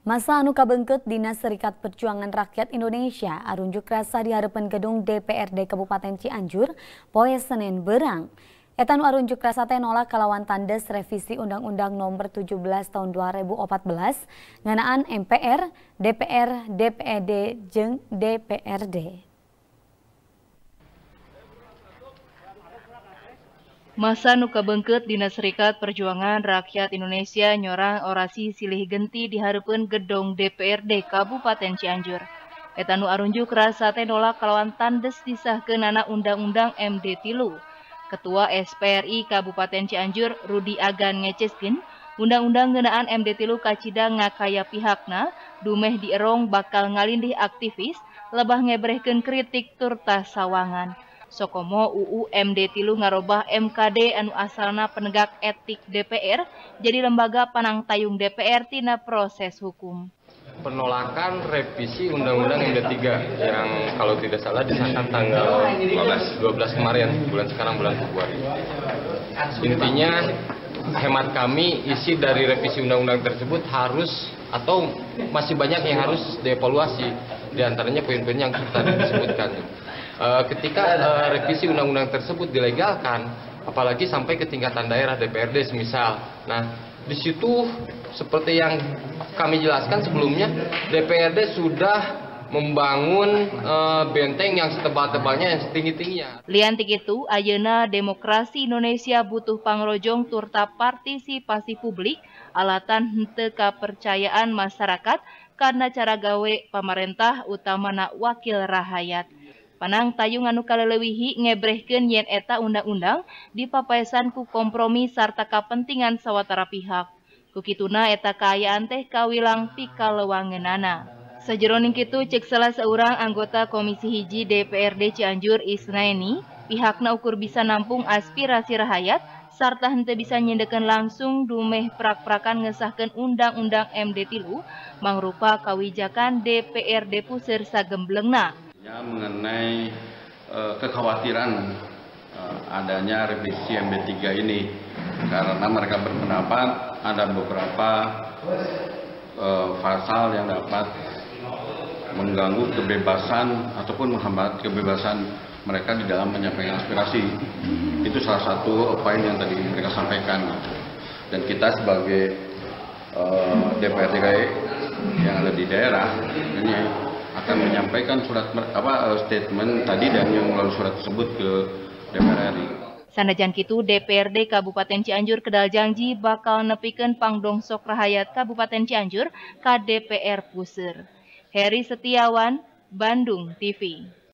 Masa anu kabengkeut Dinas Serikat Perjuangan Rakyat Indonesia arunjuk rasa di harapan gedung DPRD Kabupaten Cianjur poe Senin beurang. Eta nu arunjuk rasa teh nolak kalawan tandes revisi Undang-Undang Nomor 17 Tahun 2014 ngeunaan MPR, DPR, DPD jeung DPRD. Masa nu kabengkeut Dinas Serikat Perjuangan Rakyat Indonesia nyorang orasi silih genti di hareupeun gedung DPRD Kabupaten Cianjur. Eta nu arunjuk rasa teh nolak kalawan tandes disahkeunana Undang-Undang MD 3. Ketua SPRI Kabupaten Cianjur Rudi Agan ngeceskeun Undang-Undang ngeunaan MD 3 kacida ngakaya pihakna dumeh dierong bakal ngalindih aktivis lebah ngebrehkeun kritik turta sawangan. Sokomo UU MD 3 ngarobah MKD anu asalna penegak etik DPR jadi lembaga panangtayung DPR tina proses hukum. Penolakan revisi Undang-Undang MD 3 yang kalau tidak salah disahkan tanggal 12 kemarin, bulan Februari. Intinya hemat kami isi dari revisi undang-undang tersebut harus atau masih banyak yang harus dievaluasi, diantaranya poin-poin yang tadi disebutkan. Ketika revisi undang-undang tersebut dilegalkan, apalagi sampai ke tingkatan daerah DPRD semisal. Nah, di situ seperti yang kami jelaskan sebelumnya, DPRD sudah membangun benteng yang setebal-tebalnya, yang setinggi-tingginya. Lian ti kitu, ayeuna demokrasi Indonesia butuh pangrojong turta partisipasi publik, alatan henteu kapercayaan masyarakat karena cara gawe pamarentah utamana wakil rakyat. Panang tayung anu kaleulewihi ngebrehkeun yen eta undang-undang dipapaesan ku kompromi sarta kapentingan sawatara pihak. Kukituna eta kaayaan teh kawilang pikaleuwangeunana. Sajeroning kitu ceuk salah seorang anggota Komisi 1 DPRD Cianjur Isnaini, pihakna ukur bisa nampung aspirasi rakyat sarta henteu bisa nyendekeun langsung dumeh prak-prakan ngesahkeun Undang-Undang MD 3 mangrupa kawijakan DPRD puseur sagemblengna. Mengenai kekhawatiran adanya revisi MD 3 ini karena mereka berpendapat ada beberapa pasal yang dapat mengganggu kebebasan ataupun menghambat kebebasan mereka di dalam menyampaikan aspirasi. Itu salah satu poin yang tadi mereka sampaikan. Dan kita sebagai DPRD yang ada di daerah ini akan menyampaikan statement tadi dan yang melalui surat tersebut ke DPR RI. Sanajan kitu DPRD Kabupaten Cianjur kedal janji bakal nepikeun pangdongsok rakyat Kabupaten Cianjur ka DPR puseur. Heri Setiawan, Bandung TV.